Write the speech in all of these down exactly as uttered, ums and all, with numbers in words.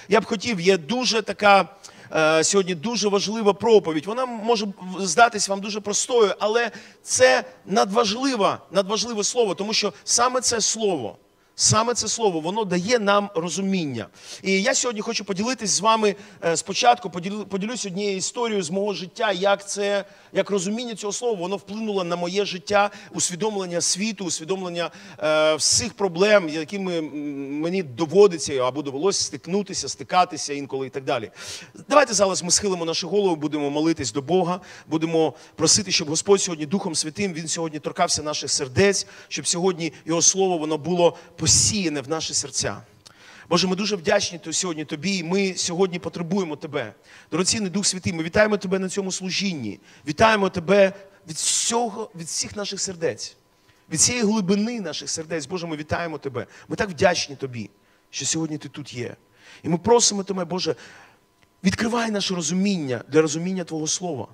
я б хотів, є дуже така е, сьогодні дуже важлива проповідь. Вона може здатись вам дуже простою, але це надважливе, надважливе слово, тому що саме це слово, Саме це слово, воно дає нам розуміння. І я сьогодні хочу поділитись з вами спочатку, поділю, поділюсь однією історією з мого життя, як це, як розуміння цього слова, воно вплинуло на моє життя, усвідомлення світу, усвідомлення е, всіх проблем, якими мені доводиться або довелося стикнутися, стикатися інколи і так далі. Давайте зараз ми схилимо нашу голову, будемо молитись до Бога, будемо просити, щоб Господь сьогодні Духом Святим, Він сьогодні торкався наших сердець, щоб сьогодні Його Слово, воно було посіяне в наші серця. Боже, ми дуже вдячні сьогодні Тобі, і ми сьогодні потребуємо Тебе. Дорогоцінний Дух Святий, ми вітаємо Тебе на цьому служінні. Вітаємо Тебе від всього, від всіх наших сердець. Від цієї глибини наших сердець, Боже, ми вітаємо Тебе. Ми так вдячні Тобі, що сьогодні Ти тут є. І ми просимо Тебе, Боже, відкривай наше розуміння для розуміння Твого Слова.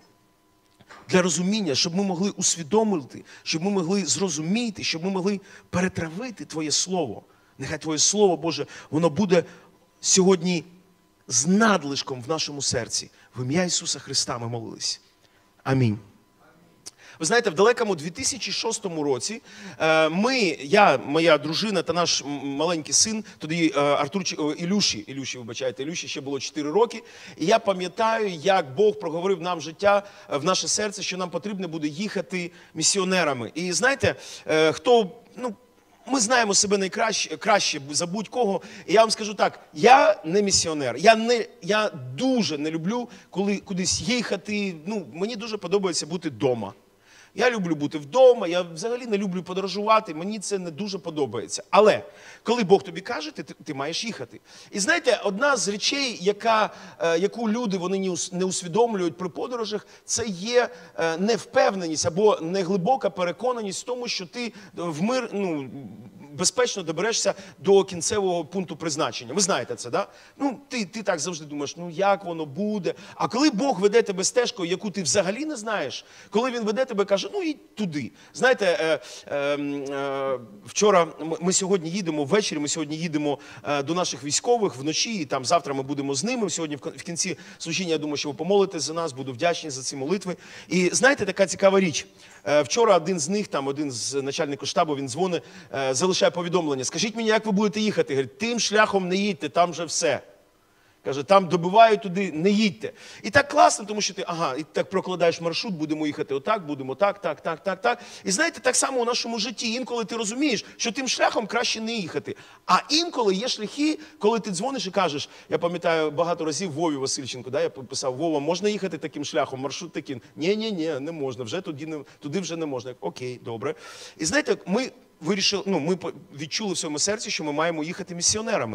Для розуміння, щоб ми могли усвідомити, щоб ми могли зрозуміти, щоб ми могли перетравити Твоє Слово. Нехай Твоє Слово, Боже, воно буде сьогодні з надлишком в нашому серці. В ім'я Ісуса Христа ми молились. Амінь. Ви знаєте, в далекому дві тисячі шостому році ми, я, моя дружина та наш маленький син, тоді Артурчик, Ілюші, Ілюші, вибачайте, Ілюші ще було чотири роки, і я пам'ятаю, як Бог проговорив нам життя, в наше серце, що нам потрібно буде їхати місіонерами. І знаєте, хто, ну, ми знаємо себе найкраще краще за будь-кого. І я вам скажу так, я не місіонер. Я, не, я дуже не люблю, коли кудись їхати. Ну, мені дуже подобається бути вдома. Я люблю бути вдома, я взагалі не люблю подорожувати, мені це не дуже подобається. Але коли Бог тобі каже, ти, ти маєш їхати. І знаєте, одна з речей, яка, яку люди вони не усвідомлюють при подорожах, це є невпевненість або неглибока переконаність в тому, що ти в мир, ну, безпечно доберешся до кінцевого пункту призначення. Ви знаєте це, да? Ну, ти, ти так завжди думаєш, ну як воно буде? А коли Бог веде тебе стежкою, яку ти взагалі не знаєш, коли Він веде тебе, каже, ну йдь туди. Знаєте, е, е, е, вчора, ми сьогодні їдемо, ввечері ми сьогодні їдемо е, до наших військових вночі, і там завтра ми будемо з ними. Сьогодні в кінці служіння, я думаю, що ви помолитесь за нас, буду вдячний за ці молитви. І знаєте, така цікава річ. Е, вчора один з них, там один з начальників штабу, він дзвонить, е, залишає повідомлення. Скажіть мені, як ви будете їхати? Говорить, тим шляхом не їдьте, там вже все. Каже, там добивають туди, не їдьте. І так класно, тому що ти, ага, і так прокладаєш маршрут, будемо їхати отак, будемо так, так, так, так, так. І знаєте, так само у нашому житті, інколи ти розумієш, що тим шляхом краще не їхати. А інколи є шляхи, коли ти дзвониш і кажеш, я пам'ятаю багато разів Вові Васильченку, да, я писав, Вова, можна їхати таким шляхом, маршрут таким? Ні-ні-ні, не можна, вже туди, не, туди вже не можна. Окей, добре. І знаєте, ми вирішили, ну, ми відчули в своєму серці, що ми маємо їхати місіонерами.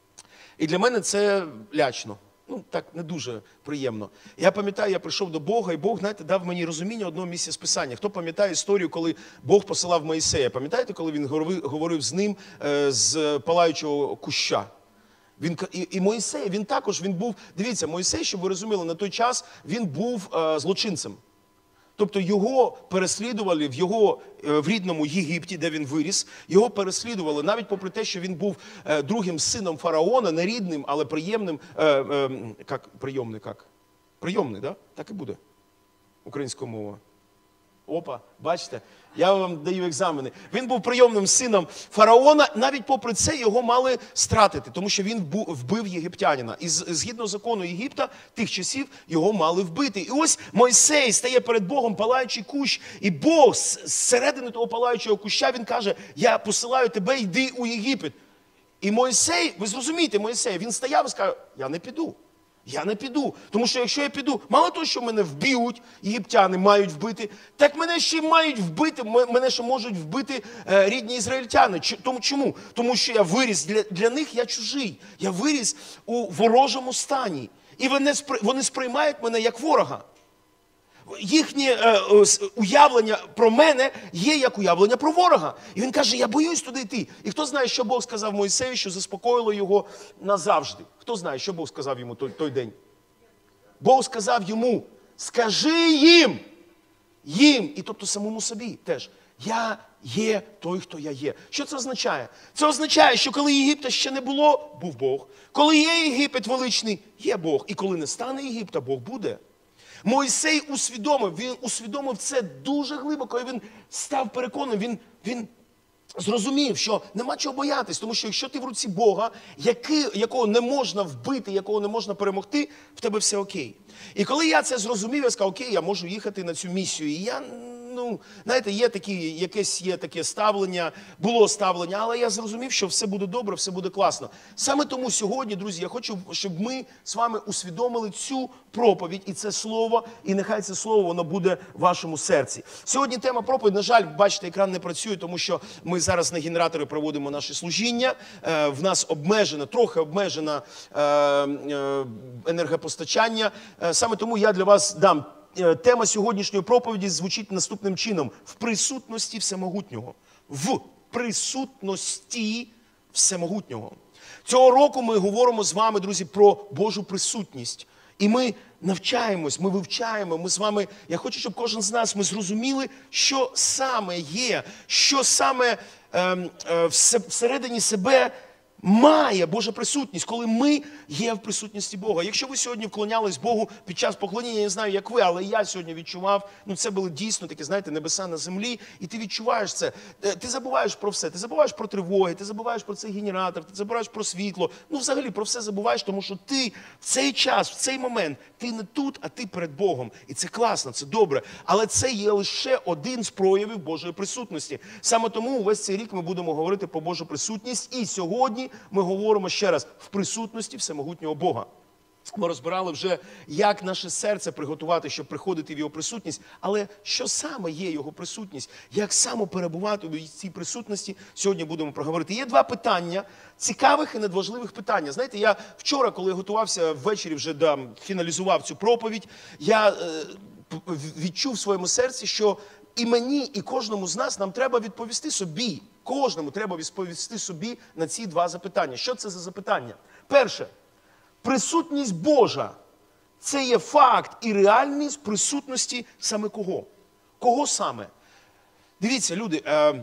І для мене це лячно. Ну, так, не дуже приємно. Я пам'ятаю, я прийшов до Бога, і Бог, знаєте, дав мені розуміння одного місця з Писання. Хто пам'ятає історію, коли Бог посилав Моїсея? Пам'ятаєте, коли він говорив з ним е, з палаючого куща? Він, і, і Моїсей, він також, він був, дивіться, Моїсей, щоб ви розуміли, на той час він був е, злочинцем. Тобто його переслідували в його в рідному Єгипті, де він виріс. Його переслідували навіть попри те, що він був другим сином фараона, не рідним, але приємним. Е, е, як прийомний, як? Прийомний, да? Так і буде. Українською мовою. Опа, бачите? Я вам даю екзамени. Він був прийомним сином фараона, навіть попри це його мали стратити, тому що він вбив єгиптянина. І згідно закону Єгипта, тих часів його мали вбити. І ось Мойсей стає перед Богом, палаючий кущ, і Бог з середини того палаючого куща, він каже, я посилаю тебе, йди у Єгипет. І Мойсей, ви зрозумієте, Мойсей, він стояв і сказав, я не піду. Я не піду, тому що якщо я піду, мало того, що мене вб'ють, єгиптяни мають вбити, так мене ще мають вбити, мене ще можуть вбити е, рідні ізраїльтяни. Тому чому? Тому що я виріс, для, для них я чужий, я виріс у ворожому стані. І вони, вони сприймають мене як ворога. Їхнє е, уявлення про мене є як уявлення про ворога. І він каже, я боюсь туди йти. І хто знає, що Бог сказав Мойсею, що заспокоїло його назавжди? Хто знає, що Бог сказав йому той, той день? Бог сказав йому, скажи їм, їм, і тобто самому собі теж, Я є той, хто я є. Що це означає? Це означає, що коли Єгипта ще не було, був Бог. Коли є Єгипет величний, є Бог. І коли не стане Єгипта, Бог буде. Мойсей усвідомив, він усвідомив це дуже глибоко, і він став переконаним, він, він зрозумів, що нема чого боятись, тому що якщо ти в руці Бога, який, якого не можна вбити, якого не можна перемогти, в тебе все окей. І коли я це зрозумів, я сказав, окей, я можу їхати на цю місію. І я, ну, знаєте, є такі, якесь є таке ставлення, було ставлення, але я зрозумів, що все буде добре, все буде класно. Саме тому сьогодні, друзі, я хочу, щоб ми з вами усвідомили цю проповідь і це слово, і нехай це слово, воно буде в вашому серці. Сьогодні тема проповідь, на жаль, бачите, екран не працює, тому що ми зараз на генераторі проводимо наше служіння. Е, в нас обмежено, трохи обмежено е, е, енергопостачання. Е, саме тому я для вас дам. Тема сьогоднішньої проповіді звучить наступним чином. В присутності Всемогутнього. В присутності Всемогутнього. Цього року ми говоримо з вами, друзі, про Божу присутність. І ми навчаємось, ми вивчаємо, ми з вами, я хочу, щоб кожен з нас, ми зрозуміли, що саме є, що саме е, е, всередині себе має Божа присутність, коли ми є в присутності Бога. Якщо ви сьогодні вклонялись Богу під час поклоніння, я не знаю, як ви, але я сьогодні відчував, ну це було дійсно таке, знаєте, небеса на землі, і ти відчуваєш це. Ти забуваєш про все, ти забуваєш про тривоги, ти забуваєш про цей генератор, ти забуваєш про світло, ну взагалі про все забуваєш, тому що ти в цей час, в цей момент, ти не тут, а ти перед Богом. І це класно, це добре, але це є лише один з проявів Божої присутності. Саме тому увесь цей рік ми будемо говорити про Божу присутність, і сьогодні ми говоримо ще раз в присутності Всемогутнього Бога. Ми розбирали вже, як наше серце приготувати, щоб приходити в його присутність, але що саме є його присутність, як саме перебувати в цій присутності, сьогодні будемо проговорити. Є два питання, цікавих і надважливих питання. Знаєте, я вчора, коли готувався ввечері, вже да, фіналізував цю проповідь, я е, відчув в своєму серці, що і мені, і кожному з нас нам треба відповісти собі, кожному треба відповісти собі на ці два запитання. Що це за запитання? Перше. Присутність Божа – це є факт і реальність присутності саме кого? Кого саме? Дивіться, люди, е,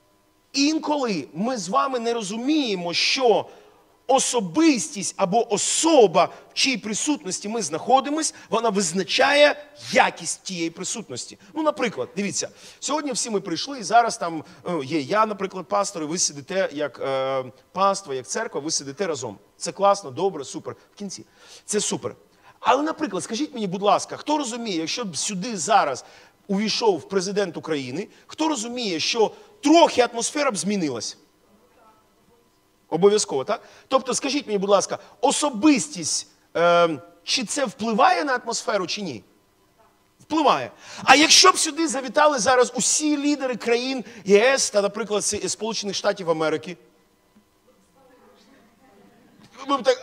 інколи ми з вами не розуміємо, що особистість або особа, в чиїй присутності ми знаходимось, вона визначає якість тієї присутності. Ну, наприклад, дивіться, сьогодні всі ми прийшли, і зараз там є я, наприклад, пастор, і ви сидите як е, паства, як церква, ви сидите разом. Це класно, добре, супер. В кінці. Це супер. Але, наприклад, скажіть мені, будь ласка, хто розуміє, якщо б сюди зараз увійшов президент України, хто розуміє, що трохи атмосфера б змінилась? Обов'язково, так? Тобто, скажіть мені, будь ласка, особистість, е, чи це впливає на атмосферу, чи ні? Впливає. А якщо б сюди завітали зараз усі лідери країн ЄС та, наприклад, Сполучених Штатів Америки, ми б так...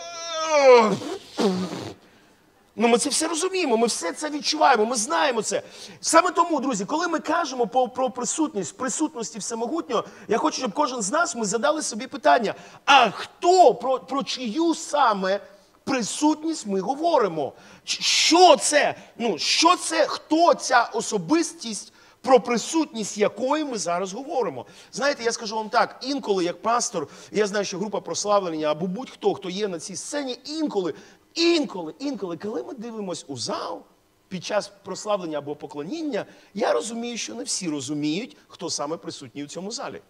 Ну, ми це все розуміємо, ми все це відчуваємо, ми знаємо це. Саме тому, друзі, коли ми кажемо про, про присутність, присутності Всемогутнього, я хочу, щоб кожен з нас, ми задали собі питання, а хто, про, про чию саме присутність ми говоримо? Що це? Ну, що це, хто ця особистість, про присутність якої ми зараз говоримо? Знаєте, я скажу вам так, інколи, як пастор, я знаю, що група прославлення, або будь-хто, хто є на цій сцені, інколи, Інколи, інколи, коли ми дивимося у зал під час прославлення або поклоніння, я розумію, що не всі розуміють, хто саме присутній у цьому залі.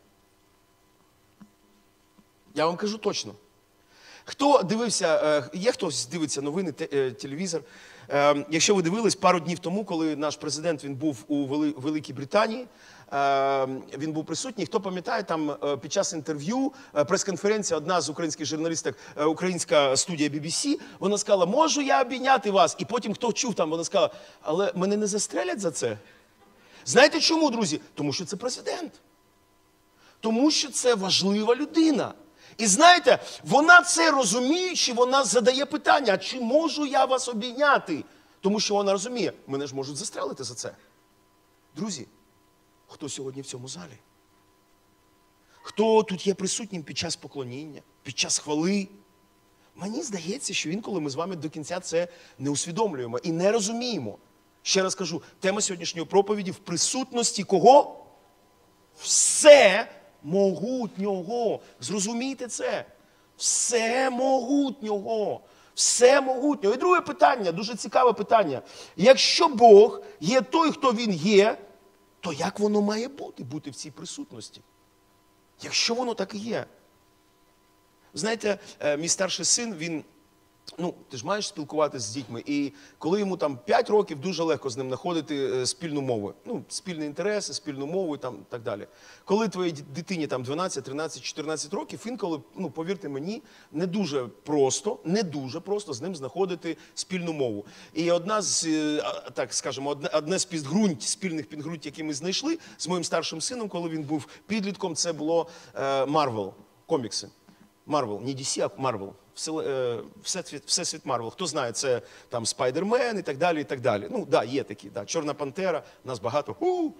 Я вам кажу точно. Хто дивився, є хтось дивиться новини, телевізор. Якщо ви дивились пару днів тому, коли наш президент він був у Великій Британії, він був присутній. Хто пам'ятає, там під час інтерв'ю, прес-конференція, одна з українських журналісток, українська студія бі бі сі, вона сказала, можу я обійняти вас? І потім, хто чув там, вона сказала, але мене не застрелять за це. Знаєте чому, друзі? Тому що це президент. Тому що це важлива людина. І знаєте, вона це розуміючи, вона задає питання, а чи можу я вас обійняти? Тому що вона розуміє, мене ж можуть застрелити за це. Друзі, хто сьогодні в цьому залі? Хто тут є присутнім під час поклоніння, під час хвали? Мені здається, що інколи ми з вами до кінця це не усвідомлюємо і не розуміємо. Ще раз кажу, тема сьогоднішньої проповіді в присутності кого? все могутнього. Зрозумійте це. Все могутнього. Все могутнього. І друге питання, дуже цікаве питання. Якщо Бог є той, хто Він є, то як воно має бути, бути в цій присутності? Якщо воно так і є. Знаєте, мій старший син, він, ну, ти ж маєш спілкуватися з дітьми, і коли йому там п'ять років, дуже легко з ним знаходити спільну мову. Ну, спільні інтереси, спільну мову і там так далі. Коли твоїй дитині там дванадцять, тринадцять, чотирнадцять років, інколи, ну, повірте мені, не дуже просто, не дуже просто з ним знаходити спільну мову. І одна з, так скажемо, одне, одне з підґрунть, спільних підґрунть, які ми знайшли з моїм старшим сином, коли він був підлітком, це було Марвел, комікси. Марвел, не Ді Сі, а Марвел. Всесвіт Марвел. Хто знає, це там Спайдермен і так далі, і так далі. Ну, да, є такі, да. Чорна Пантера, нас багато. У-у-у.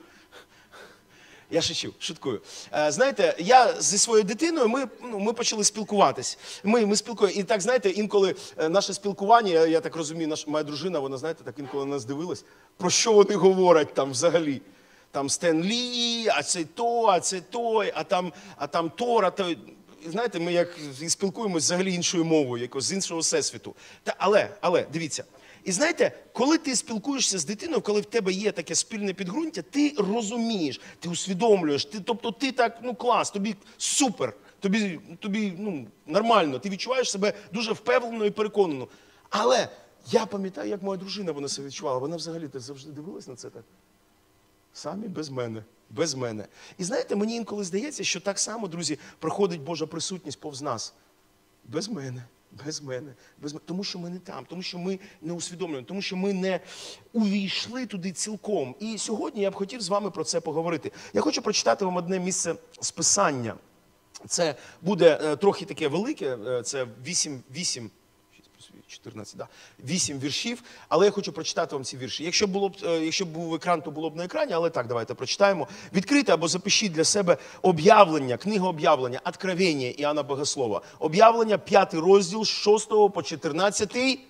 Я шучу, шуткую. Знаєте, я зі своєю дитиною, ми, ну, ми почали спілкуватись. Ми, ми спілкуємо. І так, знаєте, інколи наше спілкування, я, я так розумію, наша, моя дружина, вона, знаєте, так інколи на нас дивилась, про що вони говорять там взагалі. Там Стен Лі, а це то, а це той, а там, а там Тор, а той. Знаєте, ми як спілкуємося взагалі іншою мовою, якось з іншого всесвіту. Та, але, але, дивіться, і знаєте, коли ти спілкуєшся з дитиною, коли в тебе є таке спільне підґрунтя, ти розумієш, ти усвідомлюєш, ти, тобто ти так, ну клас, тобі супер, тобі, тобі ну, нормально, ти відчуваєш себе дуже впевнено і переконано. Але я пам'ятаю, як моя дружина вона себе відчувала, вона взагалі ти завжди дивилась на це так? Самі без мене. Без мене. І знаєте, мені інколи здається, що так само, друзі, проходить Божа присутність повз нас. Без мене, без мене, без мене. Тому що ми не там, тому що ми не усвідомлюємо, тому що ми не увійшли туди цілком. І сьогодні я б хотів з вами про це поговорити. Я хочу прочитати вам одне місце з Писання. Це буде е, трохи таке велике, е, це вісім, вісім, чотирнадцять, да, вісім віршів, але я хочу прочитати вам ці вірші. Якщо було б, якщо б був екран, то було б на екрані, але так, давайте прочитаємо. Відкрийте або запишіть для себе об'явлення, книга об'явлення, Откровення Іоанна Богослова. Об'явлення, п'ятий розділ, з шостого по чотирнадцятий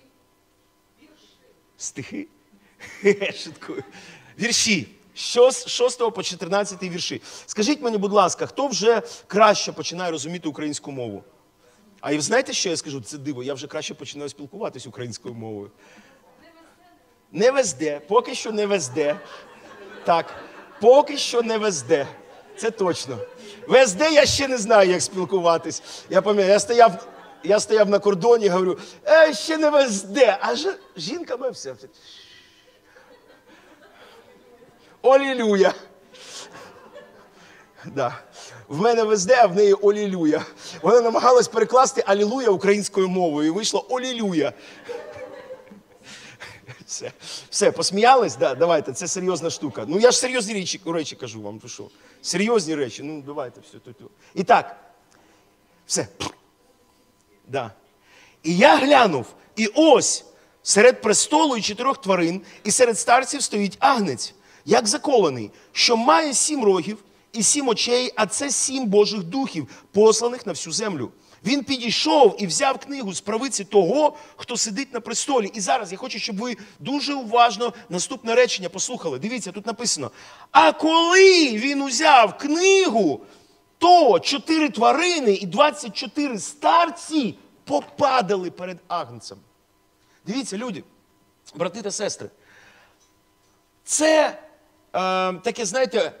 стихи. Шуткую. Вірші. З шостого по чотирнадцятий вірші. Скажіть мені, будь ласка, хто вже краще починає розуміти українську мову? А і знаєте, що я скажу? Це диво, я вже краще починаю спілкуватись українською мовою. Не везде, поки що не везде. Так, поки що не везде. Це точно. Везде я ще не знаю, як спілкуватись. Я пам'ятаю, я стояв, я стояв на кордоні, говорю, е, ще не везде. А ж, жінка моя все. Олілюя. Да. В мене везде, а в неї олілюя. Вона намагалась перекласти алілуя українською мовою і вийшло олілюя. Все, все, посміялись? Да, давайте, це серйозна штука. Ну я ж серйозні речі, речі кажу вам, що? Серйозні речі, ну давайте, все. Ту, ту. І так, все. Да. І я глянув, і ось серед престолу і чотирьох тварин, і серед старців стоїть агнець, як заколений, що має сім рогів, і сім очей, а це сім Божих духів, посланих на всю землю. Він підійшов і взяв книгу з правиці того, хто сидить на престолі. І зараз я хочу, щоб ви дуже уважно наступне речення послухали. Дивіться, тут написано. А коли він узяв книгу, то чотири тварини і двадцять чотири старці попадали перед агнцем. Дивіться, люди, брати та сестри, це е, таке, знаєте,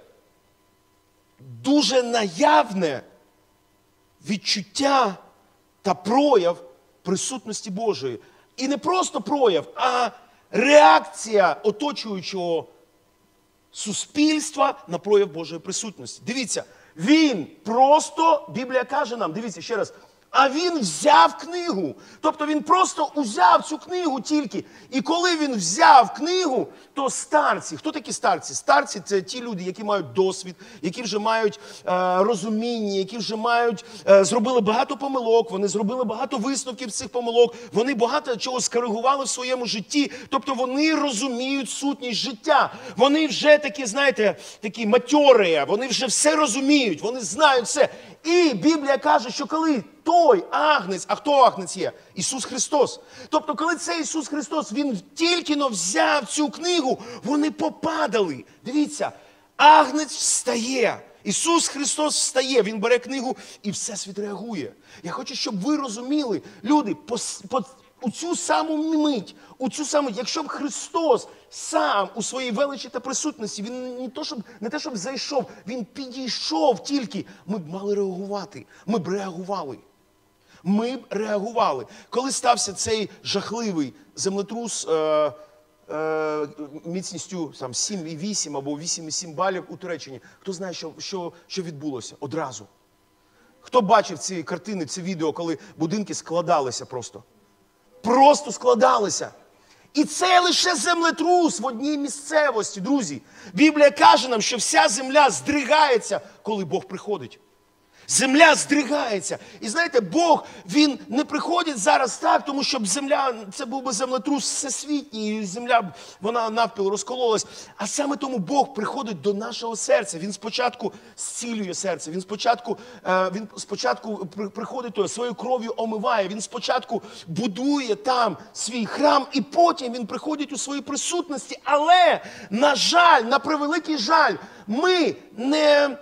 дуже наявне відчуття та прояв присутності Божої. І не просто прояв, а реакція оточуючого суспільства на прояв Божої присутності. Дивіться, він просто, Біблія каже нам, дивіться ще раз, а він взяв книгу. Тобто він просто узяв цю книгу тільки. І коли він взяв книгу, то старці, хто такі старці? Старці – це ті люди, які мають досвід, які вже мають е, розуміння, які вже мають, е, зробили багато помилок, вони зробили багато висновків з цих помилок, вони багато чого скоригували в своєму житті. Тобто вони розуміють сутність життя. Вони вже такі, знаєте, такі матьори, вони вже все розуміють, вони знають все. І Біблія каже, що коли той агнець, а хто агнець є? Ісус Христос. Тобто, коли цей Ісус Христос, Він тільки-но взяв цю книгу, вони попадали. Дивіться, агнець встає. Ісус Христос встає, Він бере книгу і Всесвіт реагує. Я хочу, щоб ви розуміли, люди, по, по, у цю саму мить, у цю саму, якщо б Христос сам у своїй величі та присутності, Він не, то, щоб, не те, щоб зайшов, Він підійшов тільки, ми б мали реагувати, ми б реагували. Ми б реагували. Коли стався цей жахливий землетрус е, е, міцністю там, сім і вісім або вісім і сім балів у Туреччині, хто знає, що, що, що відбулося одразу? Хто бачив ці картини, ці відео, коли будинки складалися просто? Просто складалися. І це лише землетрус в одній місцевості, друзі. Біблія каже нам, що вся земля здригається, коли Бог приходить. Земля здригається. І знаєте, Бог, Він не приходить зараз так, тому щоб земля, це був би землетрус всесвітній, і земля, вона навпіл розкололась. А саме тому Бог приходить до нашого серця. Він спочатку зцілює серце, Він спочатку, він спочатку приходить, то, своєю кров'ю омиває, Він спочатку будує там свій храм, і потім Він приходить у своїй присутності. Але, на жаль, на превеликий жаль, ми не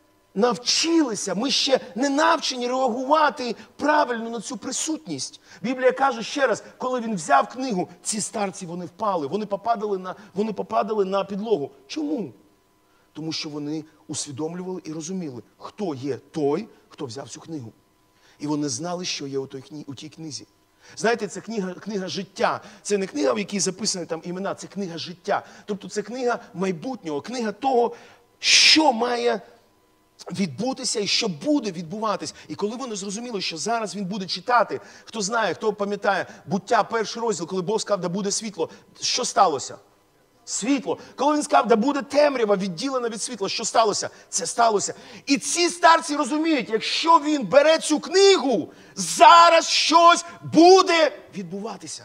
навчилися, ми ще не навчені реагувати правильно на цю присутність. Біблія каже ще раз, коли він взяв книгу, ці старці, вони впали, вони попадали на, вони попадали на підлогу. Чому? Тому що вони усвідомлювали і розуміли, хто є той, хто взяв цю книгу. І вони знали, що є у, той, у тій книзі. Знаєте, це книга, книга життя. Це не книга, в якій записані там імена, це книга життя. Тобто це книга майбутнього, книга того, що має відбутися і що буде відбуватись. І коли вони зрозуміли, що зараз він буде читати, хто знає, хто пам'ятає, Буття, перший розділ, коли Бог сказав, да буде світло, що сталося? Світло. Коли він сказав, да буде темрява, відділена від світла, що сталося? Це сталося. І ці старці розуміють, якщо він бере цю книгу, зараз щось буде відбуватися.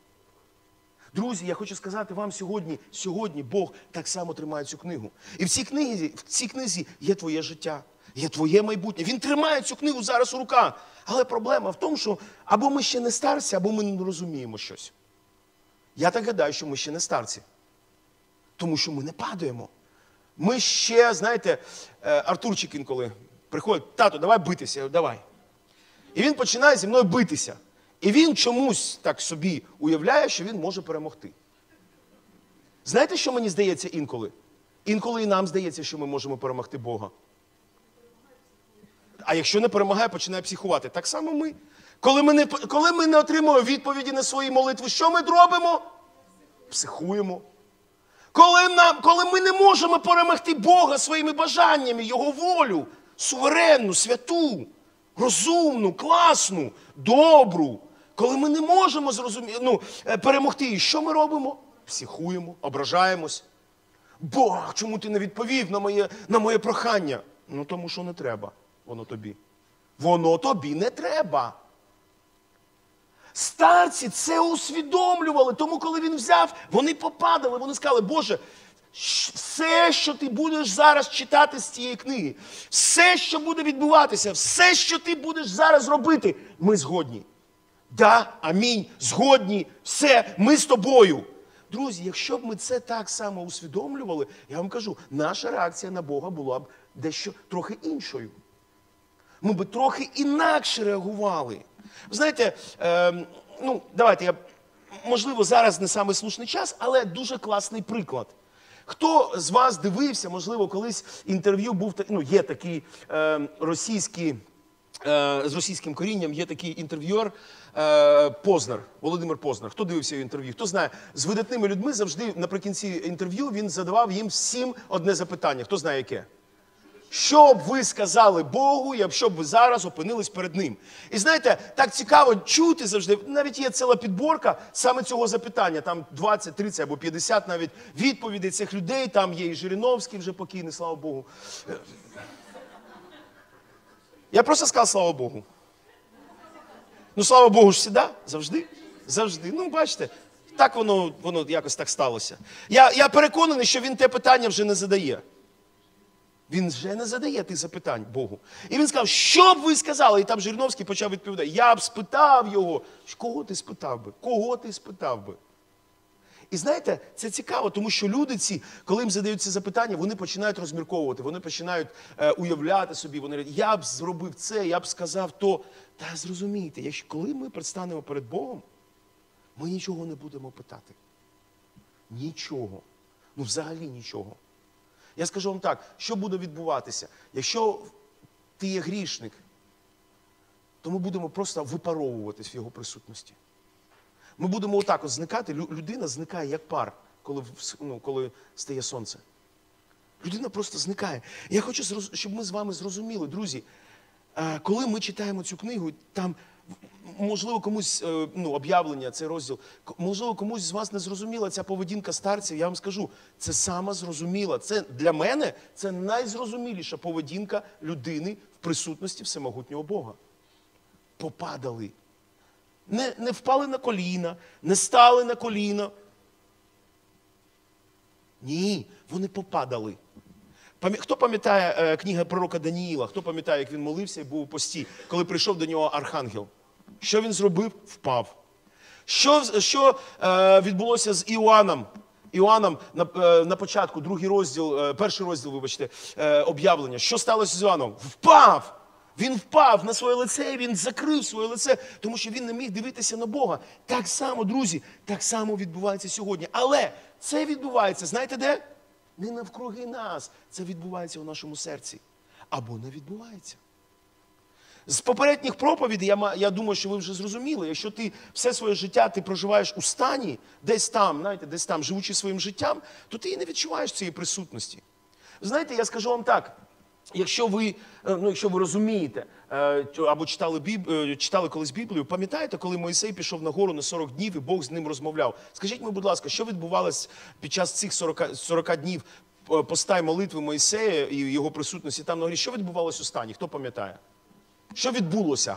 Друзі, я хочу сказати вам сьогодні, сьогодні Бог так само тримає цю книгу. І в цій книзі, в цій книзі є твоє життя, є твоє майбутнє. Він тримає цю книгу зараз у руках. Але проблема в тому, що або ми ще не старці, або ми не розуміємо щось. Я так гадаю, що ми ще не старці. Тому що ми не падаємо. Ми ще, знаєте, Артурчик інколи приходить, тато, давай битися, я говорю, давай. І він починає зі мною битися. І він чомусь так собі уявляє, що він може перемогти. Знаєте, що мені здається інколи? Інколи і нам здається, що ми можемо перемогти Бога. А якщо не перемагає, починає психувати. Так само ми. Коли ми не, коли ми не отримуємо відповіді на свої молитви, що ми робимо? Психуємо. Коли, нам, коли ми не можемо перемогти Бога своїми бажаннями, Його волю, суверенну, святу, розумну, класну, добру, коли ми не можемо зрозуміти, ну, перемогти її, що ми робимо? Психуємо, ображаємось. Бог, чому ти не відповів на моє, на моє прохання? Ну, тому що не треба воно тобі. Воно тобі не треба. Старці це усвідомлювали, тому коли він взяв, вони попадали, вони сказали, Боже, все, що ти будеш зараз читати з цієї книги, все, що буде відбуватися, все, що ти будеш зараз робити, ми згодні. Да, амінь, згодні, все, ми з тобою. Друзі, якщо б ми це так само усвідомлювали, я вам кажу, наша реакція на Бога була б дещо трохи іншою. Ми б трохи інакше реагували. Ви знаєте, е, ну, давайте, я, можливо, зараз не самий слушний час, але дуже класний приклад. Хто з вас дивився, можливо, колись інтерв'ю був, ну, є такий е, російський, е, з російським корінням, є такий інтерв'юер е, Познер, Володимир Познер. Хто дивився його інтерв'ю? Хто знає, з видатними людьми завжди наприкінці інтерв'ю він задавав їм всім одне запитання. Хто знає яке? Що б ви сказали Богу, якщо б ви зараз опинились перед Ним? І знаєте, так цікаво чути завжди, навіть є ціла підборка саме цього запитання, там двадцять, тридцять або п'ятдесят навіть відповідей цих людей, там є і Жириновський вже покійний, слава Богу. Я просто сказав, слава Богу. Ну, слава Богу ж завжди, завжди, завжди. Ну, бачите, так воно, воно якось так сталося. Я, я переконаний, що він те питання вже не задає. Він вже не задає тих запитань Богу. І він сказав, що б ви сказали? І там Жириновський почав відповідати. Я б спитав його. Кого ти спитав би? Кого ти спитав би? І знаєте, це цікаво, тому що люди ці, коли їм задають ці запитання, вони починають розмірковувати, вони починають е, уявляти собі, вони говорять, я б зробив це, я б сказав то. Та зрозумійте, якщо коли ми предстанемо перед Богом, ми нічого не будемо питати. Нічого. Ну взагалі нічого. Я скажу вам так, що буде відбуватися? Якщо ти є грішник, то ми будемо просто випаровуватись в його присутності. Ми будемо отак от зникати, людина зникає як пар, коли, ну, коли стає сонце. Людина просто зникає. Я хочу, щоб ми з вами зрозуміли, друзі, коли ми читаємо цю книгу, там, можливо, комусь, ну, об'явлення, цей розділ, можливо, комусь з вас не зрозуміла ця поведінка старців, я вам скажу, це сама зрозуміла. Це для мене, це найзрозуміліша поведінка людини в присутності всемогутнього Бога. Попадали. Не, не впали на коліна, не стали на коліна. Ні, вони попадали. Хто пам'ятає е, книга пророка Даніїла? Хто пам'ятає, як він молився і був у пості, коли прийшов до нього архангел? Що він зробив? Впав. Що, що е, відбулося з Іоанном? Іоанном на, е, на початку, другий розділ, е, перший розділ, вибачте, е, об'явлення. Що сталося з Іоанном? Впав! Він впав на своє лице, він закрив своє лице, тому що він не міг дивитися на Бога. Так само, друзі, так само відбувається сьогодні. Але це відбувається, знаєте де? Не навкруги нас. Це відбувається у нашому серці. Або не відбувається. З попередніх проповідей, я, я думаю, що ви вже зрозуміли, якщо ти все своє життя ти проживаєш у стані, десь там, знаєте, десь там, живучи своїм життям, то ти і не відчуваєш цієї присутності. Знаєте, я скажу вам так, якщо ви, ну, якщо ви розумієте, або читали, Біб... читали колись Біблію, пам'ятаєте, коли Мойсей пішов на гору на сорок днів і Бог з ним розмовляв? Скажіть мені, будь ласка, що відбувалося під час цих сорока днів поста й молитви Мойсея і його присутності там на горі? Що відбувалося у стані? Хто пам'ятає? Що відбулося?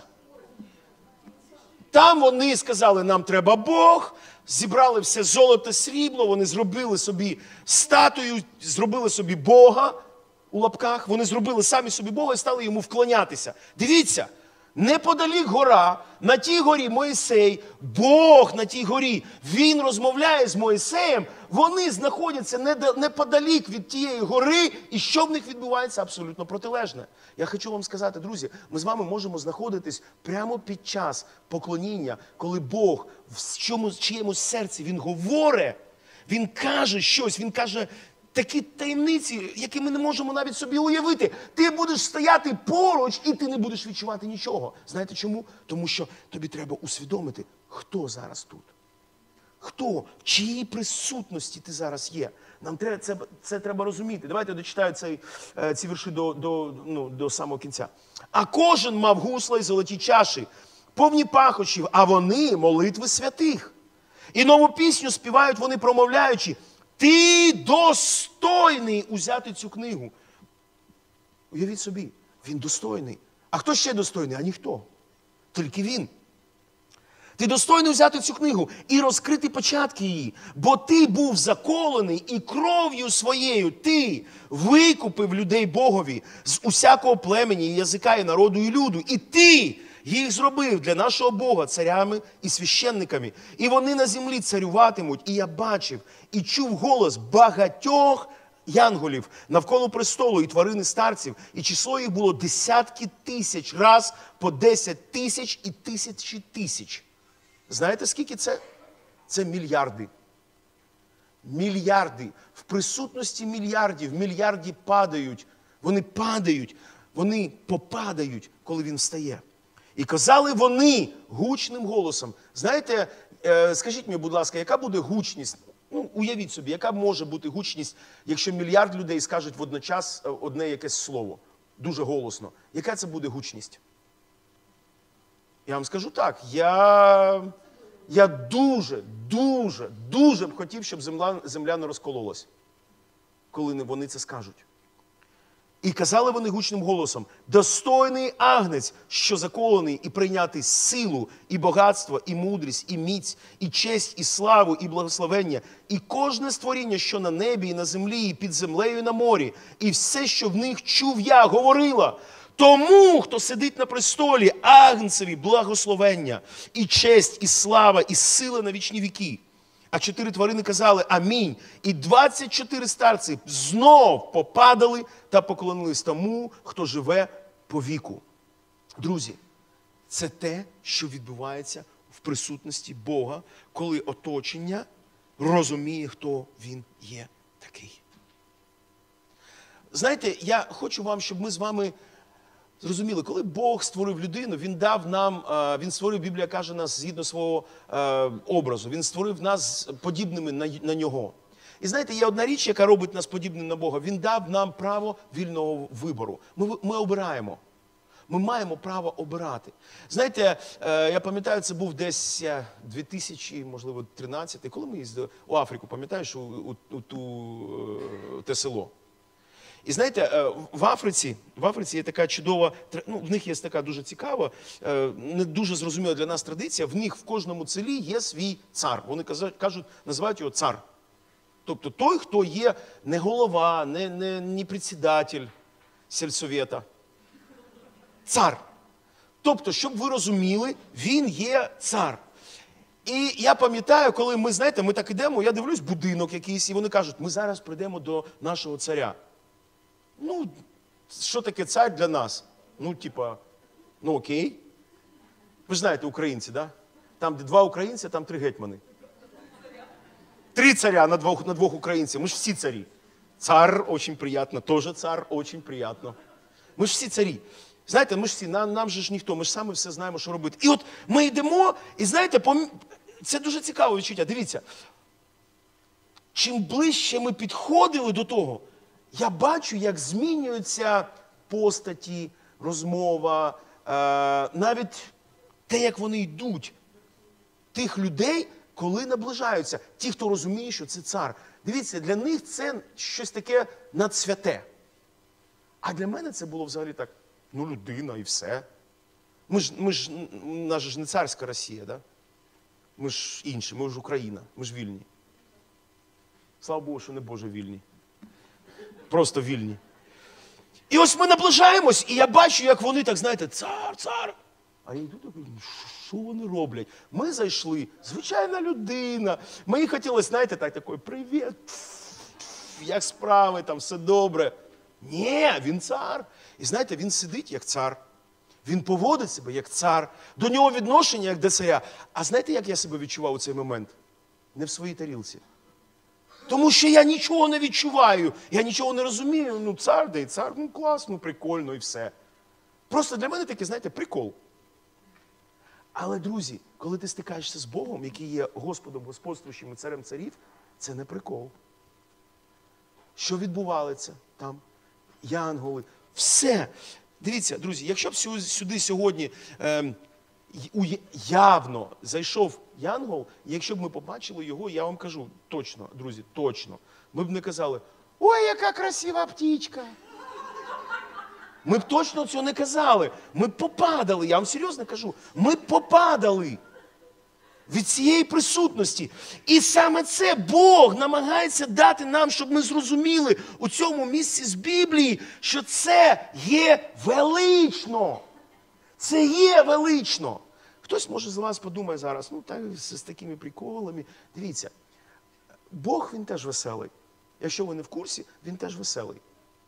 Там вони сказали, нам треба Бог, зібрали все золото, срібло, вони зробили собі статую, зробили собі Бога, у лапках, вони зробили самі собі Бога і стали йому вклонятися. Дивіться, неподалік гора, на тій горі Мойсей, Бог на тій горі, він розмовляє з Мойсеєм, вони знаходяться неподалік від тієї гори, і що в них відбувається? Абсолютно протилежне. Я хочу вам сказати, друзі, ми з вами можемо знаходитись прямо під час поклоніння, коли Бог в чомусь, чиємусь серці, він говорить, він каже щось, він каже такі таємниці, які ми не можемо навіть собі уявити. Ти будеш стояти поруч, і ти не будеш відчувати нічого. Знаєте чому? Тому що тобі треба усвідомити, хто зараз тут. Хто? В чиїй присутності ти зараз є? Нам треба, це, це треба розуміти. Давайте я дочитаю цей, ці вірші до, до, ну, до самого кінця. А кожен мав гусла й золоті чаші, повні пахощів, а вони молитви святих. І нову пісню співають вони, промовляючи, ти достойний узяти цю книгу. Уявіть собі, він достойний. А хто ще достойний? А ніхто. Тільки він. Ти достойний взяти цю книгу і розкрити початки її, бо ти був заколений і кров'ю своєю ти викупив людей Богові з усякого племені, і язика, і народу, і люду. І ти їх зробив для нашого Бога царями і священниками. І вони на землі царюватимуть. І я бачив і чув голос багатьох янголів навколо престолу і тварини старців. І число їх було десятки тисяч, раз по десять тисяч і тисячі тисяч. Знаєте, скільки це? Це мільярди. Мільярди. В присутності мільярдів, мільярді падають. Вони падають, вони попадають, коли він встає. І казали вони гучним голосом. Знаєте, е, скажіть мені, будь ласка, яка буде гучність? Ну, уявіть собі, яка може бути гучність, якщо мільярд людей скажуть водночас одне якесь слово, дуже голосно. Яка це буде гучність? Я вам скажу так, я, я дуже, дуже, дуже б хотів, щоб земля, земля не розкололась, коли вони це скажуть. І казали вони гучним голосом, достойний агнець, що заколений і прийнятий силу, і багатство, і мудрість, і міць, і честь, і славу, і благословення, і кожне створіння, що на небі, і на землі, і під землею, і на морі, і все, що в них чув я, говорила, тому, хто сидить на престолі, агнцеві благословення, і честь, і слава, і сила на вічні віки. А чотири тварини казали амінь. І двадцять чотири старці знов попадали та поклонились тому, хто живе по віку. Друзі, це те, що відбувається в присутності Бога, коли оточення розуміє, хто Він є такий. Знаєте, я хочу вам, щоб ми з вами зрозуміли, коли Бог створив людину, Він дав нам, Він створив, Біблія каже, нас згідно свого образу. Він створив нас подібними на нього. І знаєте, є одна річ, яка робить нас подібними на Бога. Він дав нам право вільного вибору. Ми, ми обираємо. Ми маємо право обирати. Знаєте, я пам'ятаю, це був десь дві тисячі, можливо, тринадцятий, коли ми їздили у Африку, пам'ятаєш, у, у, у ту, те село. І знаєте, в Африці, в Африці є така чудова, ну, в них є така дуже цікава, не дуже зрозуміла для нас традиція, в них в кожному селі є свій цар. Вони кажуть, називають його цар. Тобто той, хто є не голова, не, не, не председатель сельсовета. Цар. Тобто, щоб ви розуміли, він є цар. І я пам'ятаю, коли ми, знаєте, ми так ідемо, я дивлюсь, будинок якийсь, і вони кажуть, ми зараз прийдемо до нашого царя. Ну, що таке цар для нас? Ну, типа, ну окей. Ви ж знаєте, українці, да? Там, де два українці, там три гетьмани. Три царя на двох, на двох українців. Ми ж всі царі. Цар, дуже приємно. Тоже цар, дуже приємно. Ми ж всі царі. Знаєте, ми ж всі, нам, нам же ж ніхто, ми ж самі все знаємо, що робити. І от ми йдемо, і знаєте, пом... це дуже цікаве відчуття. Дивіться, чим ближче ми підходили до того, я бачу, як змінюються постаті, розмова, е, навіть те, як вони йдуть. Тих людей, коли наближаються. Ті, хто розуміє, що це цар. Дивіться, для них це щось таке надсвяте. А для мене це було взагалі так, ну людина і все. Ми ж, ми ж, у нас ж не царська Росія, да? Ми ж інші, ми ж Україна, ми ж вільні. Слава Богу, що не Боже вільні. Просто вільні. І ось ми наближаємось, і я бачу, як вони так, знаєте, цар, цар. А я йду такий, що вони роблять? Ми зайшли, звичайна людина. Мені хотілося, знаєте, так, такий, привіт, як справи, там все добре. Ні, він цар. І знаєте, він сидить як цар. Він поводить себе як цар. До нього відношення як до царя. А знаєте, як я себе відчував у цей момент? Не в своїй тарілці. Тому що я нічого не відчуваю, я нічого не розумію. Ну, цар, да і цар, ну класно, прикольно і все. Просто для мене таке, знаєте, прикол. Але, друзі, коли ти стикаєшся з Богом, який є Господом, господствуючим і царем царів, це не прикол. Що відбувалося там? Янголи. Все. Дивіться, друзі, якщо б сюди сьогодні е, явно зайшов янгол, якщо б ми побачили його, я вам кажу, точно, друзі, точно, ми б не казали, ой, яка красива птічка. Ми б точно цього не казали. Ми б попадали, я вам серйозно кажу, ми б попадали від цієї присутності. І саме це Бог намагається дати нам, щоб ми зрозуміли у цьому місці з Біблії, що це є велично. Це є велично. Хтось, може, з вас подумає зараз, ну так, з, з такими приколами. Дивіться, Бог, він теж веселий. Якщо ви не в курсі, він теж веселий.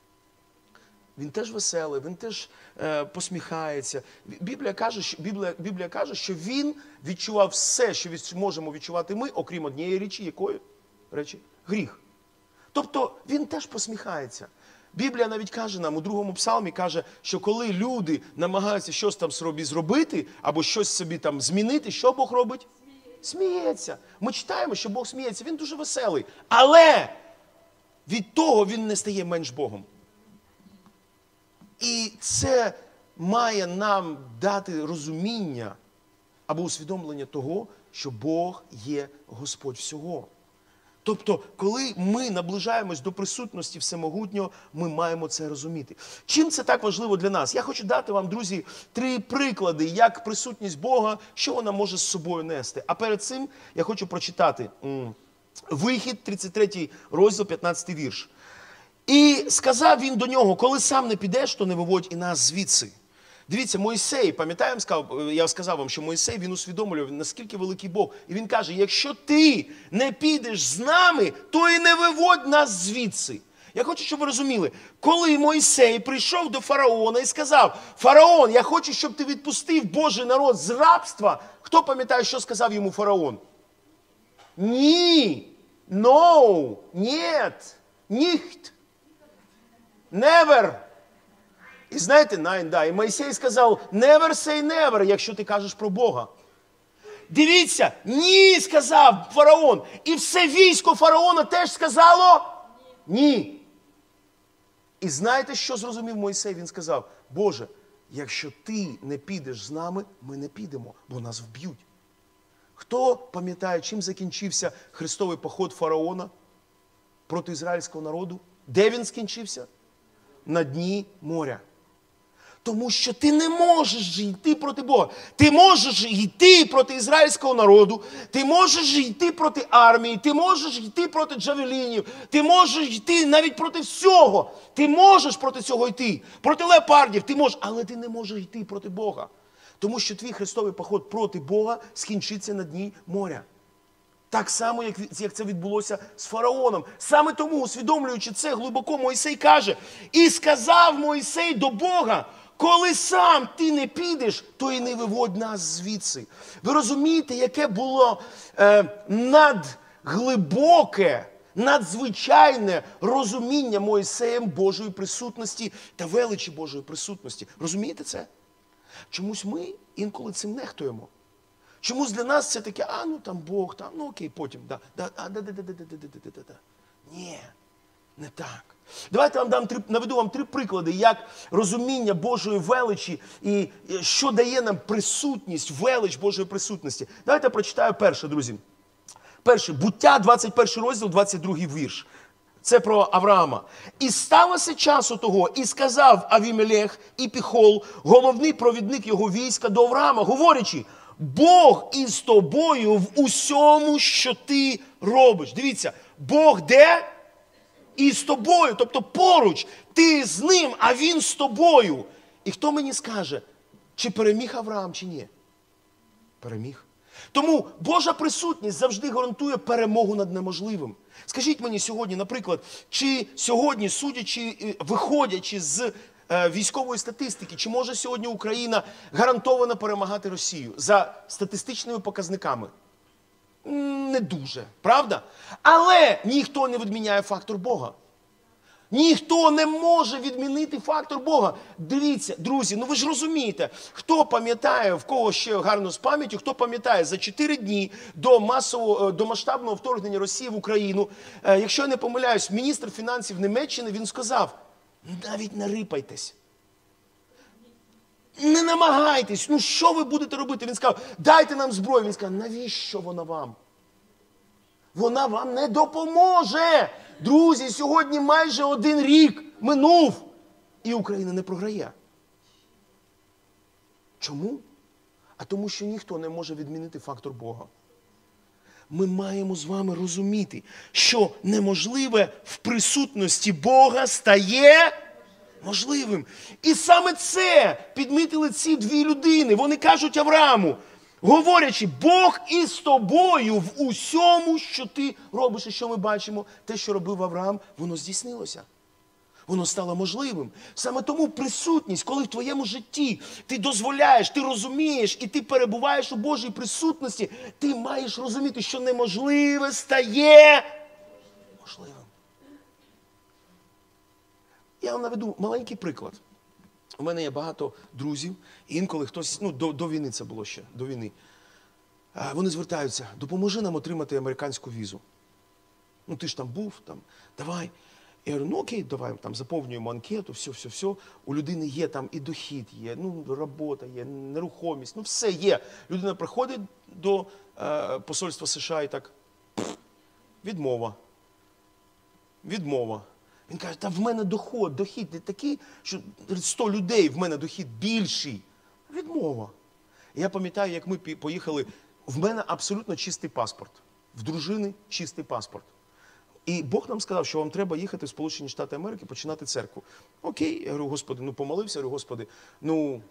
Він теж веселий, він теж е, посміхається. Біблія каже, що, Біблія, Біблія каже, що він відчував все, що від, можемо відчувати ми, окрім однієї речі, якої речі? Гріх. Тобто він теж посміхається. Біблія навіть каже нам, у другому псалмі каже, що коли люди намагаються щось там собі зробити, або щось собі там змінити, що Бог робить? Сміється. Сміється. Ми читаємо, що Бог сміється, він дуже веселий. Але від того він не стає менш Богом. І це має нам дати розуміння або усвідомлення того, що Бог є Господь всього. Тобто, коли ми наближаємось до присутності Всемогутнього, ми маємо це розуміти. Чим це так важливо для нас? Я хочу дати вам, друзі, три приклади, як присутність Бога, що вона може з собою нести. А перед цим я хочу прочитати Вихід, тридцять третій розділ, п'ятнадцятий вірш. І сказав він до нього, коли сам не підеш, то не виводь і нас звідси. Дивіться, Мойсей, пам'ятаємо, я сказав вам, що Мойсей, він усвідомлював, наскільки великий Бог. І він каже, якщо ти не підеш з нами, то і не виводь нас звідси. Я хочу, щоб ви розуміли, коли Мойсей прийшов до фараона і сказав, фараон, я хочу, щоб ти відпустив Божий народ з рабства, хто пам'ятає, що сказав йому фараон? Ні, no, нет, nicht, never. І знаєте, nein, да, і Мойсей сказав, never say never, якщо ти кажеш про Бога. Дивіться, ні, сказав фараон. І все військо фараона теж сказало ні. І знаєте, що зрозумів Мойсей? Він сказав, Боже, якщо ти не підеш з нами, ми не підемо, бо нас вб'ють. Хто пам'ятає, чим закінчився хрестовий поход фараона проти ізраїльського народу? Де він скінчився? На дні моря. Тому що ти не можеш йти проти Бога. Ти можеш йти проти ізраїльського народу, ти можеш йти проти армії, ти можеш йти проти джавелінів, ти можеш йти навіть проти всього. Ти можеш проти цього йти, проти леопардів, ти можеш, але ти не можеш йти проти Бога. Тому що твій хрестовий поход проти Бога скінчиться на дні моря. Так само, як, як це відбулося з фараоном. Саме тому, усвідомлюючи це, глибоко Мойсей каже, і сказав Мойсей до Бога, коли сам ти не підеш, то і не виводь нас звідси. Ви розумієте, яке було е, надглибоке, надзвичайне розуміння Мойсеєм Божої присутності та величі Божої присутності. Розумієте це? Чомусь ми інколи цим нехтуємо. Чомусь для нас це таке, а ну там Бог, там, ну окей, потім, да, да, а, да, да, да, да, да, да, да, да, да. Ні, не так. Давайте я вам дам три, наведу вам три приклади, як розуміння Божої величі і що дає нам присутність, велич Божої присутності. Давайте я прочитаю перше, друзі. Перше, Буття, двадцять перший розділ, двадцять другий вірш. Це про Авраама. «І сталося часу того, і сказав Авімелех і Піхол, головний провідник його війська, до Авраама, говорячи, Бог із тобою в усьому, що ти робиш». Дивіться, Бог де? І з тобою, тобто поруч. Ти з ним, а він з тобою. І хто мені скаже, чи переміг Авраам, чи ні? Переміг. Тому Божа присутність завжди гарантує перемогу над неможливим. Скажіть мені сьогодні, наприклад, чи сьогодні, судячи, виходячи з е, військової статистики, чи може сьогодні Україна гарантовано перемагати Росію за статистичними показниками? Не дуже, правда? Але ніхто не відміняє фактор Бога. Ніхто не може відмінити фактор Бога. Дивіться, друзі, ну ви ж розумієте, хто пам'ятає, в кого ще гарно з пам'яттю, хто пам'ятає, за чотири дні до масового, до масштабного вторгнення Росії в Україну, якщо я не помиляюсь, міністр фінансів Німеччини, він сказав, навіть не рипайтесь. Не намагайтесь, ну що ви будете робити? Він сказав, дайте нам зброю. Він сказав, навіщо вона вам? Вона вам не допоможе. Друзі, сьогодні майже один рік минув, і Україна не програє. Чому? А тому, що ніхто не може відмінити фактор Бога. Ми маємо з вами розуміти, що неможливе в присутності Бога стає можливим. І саме це підмітили ці дві людини. Вони кажуть Аврааму, говорячи, Бог із тобою в усьому, що ти робиш. І що ми бачимо? Те, що робив Авраам, воно здійснилося. Воно стало можливим. Саме тому присутність, коли в твоєму житті ти дозволяєш, ти розумієш і ти перебуваєш у Божій присутності, ти маєш розуміти, що неможливе стає можливим. Я вам наведу маленький приклад. У мене є багато друзів, і інколи хтось, ну, до, до війни це було ще, до війни. А вони звертаються, допоможи нам отримати американську візу. Ну, ти ж там був, там, давай. Я говорю, ну окей, давай, там, заповнюємо анкету, все, все, все. У людини є там і дохід є, ну, робота є, нерухомість, ну, все є. Людина приходить до е, посольства США і так, відмова. Відмова. Він каже, та в мене доход, дохід не такий, що сто людей, в мене дохід більший. Відмова. Я пам'ятаю, як ми поїхали, в мене абсолютно чистий паспорт. В дружини чистий паспорт. І Бог нам сказав, що вам треба їхати в Сполучені Штати Америки, починати церкву. Окей, я говорю, Господи, ну помолився, я говорю, Господи, ну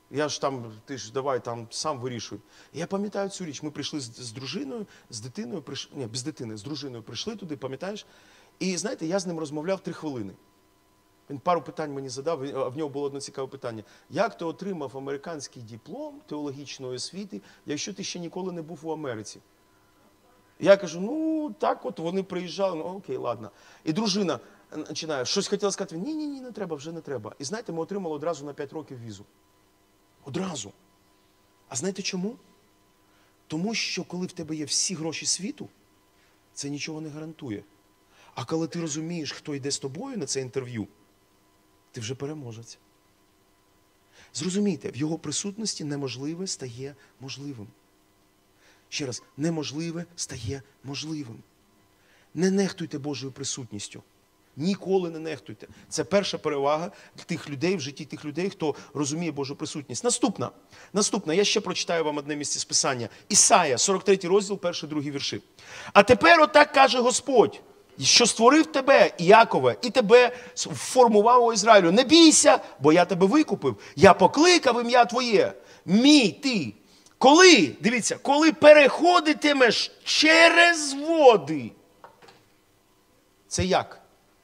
Я ж там, ти ж давай там сам вирішуй. Я пам'ятаю цю річ. Ми прийшли з, з дружиною, з дитиною, прийшли, ні, без дитини, з дружиною прийшли туди, пам'ятаєш? І знаєте, я з ним розмовляв три хвилини. Він пару питань мені задав, а в нього було одне цікаве питання. Як ти отримав американський диплом теологічної освіти, якщо ти ще ніколи не був у Америці? Я кажу, ну так от вони приїжджали, ну окей, ладно. І дружина починає, щось хотіла сказати, ні-ні-ні, не треба, вже не треба. І знаєте, ми отримали одразу на п'ять років візу. Одразу. А знаєте чому? Тому що коли в тебе є всі гроші світу, це нічого не гарантує. А коли ти розумієш, хто йде з тобою на це інтерв'ю, ти вже переможець. Зрозумійте, в його присутності неможливе стає можливим. Ще раз, неможливе стає можливим. Не нехтуйте Божою присутністю. Ніколи не нехтуйте. Це перша перевага тих людей, в житті тих людей, хто розуміє Божу присутність. Наступна. Наступна. Я ще прочитаю вам одне місце з Писання. Ісая, сорок третій розділ, перший, другий вірші. А тепер отак каже Господь, що створив тебе, Іакове, і тебе формував у Ізраїлю. Не бійся, бо я тебе викупив. Я покликав ім'я твоє. Мій ти. Коли, дивіться, коли переходитимеш через води. Це як?